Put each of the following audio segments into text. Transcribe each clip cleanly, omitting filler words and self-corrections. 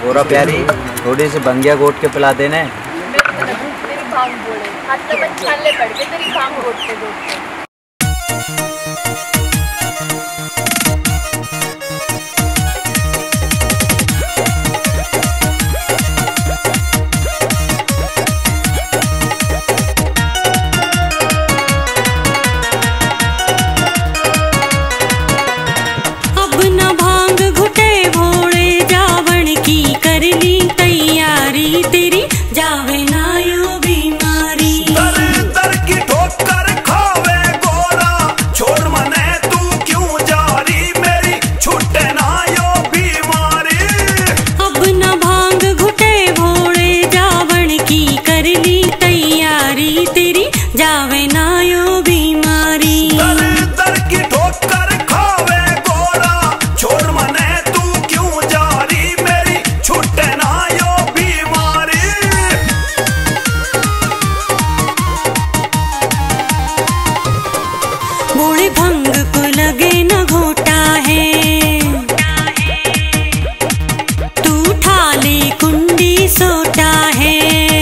पूरा प्यारी थोड़ी सी बंगिया गोट के पिला देने। तेरी भांग बोले हाथ में छाले पड़ के तेरी भांग गोटते गोटते। भंग को लगे न घोटा है, तू ठाले कुंडी सोटा है।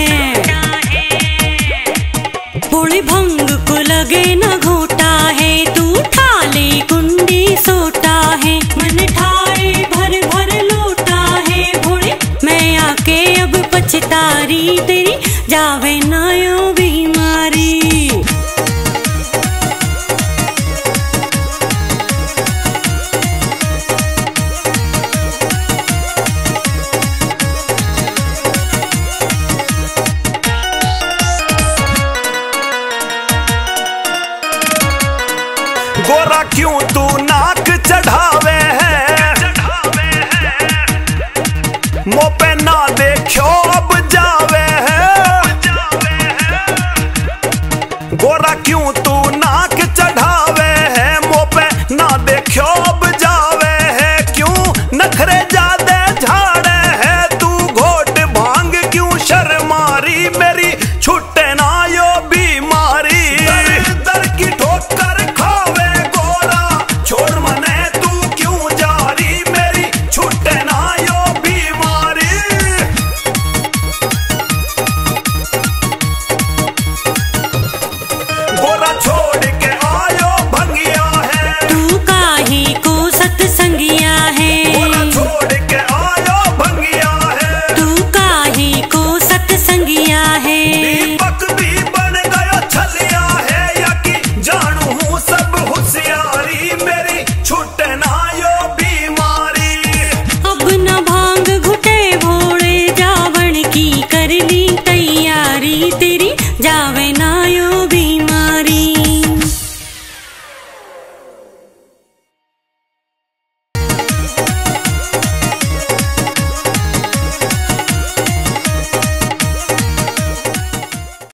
बूढ़े भंग को लगे न घोटा है, तू ठाले कुंडी सोटा है। मन ठाए भर भर लोटा है बूढ़े, मैं आके अब पछतारी तेरी जावे ना यो बीमारी। गोरा क्यों तू नाक चढ़ावे है, मुँह पे ना देखो अब जावे है। गोरा क्यों तू नाक चढ़ावे है, मुँह पे ना देखो अब जावे है। क्यों नखरे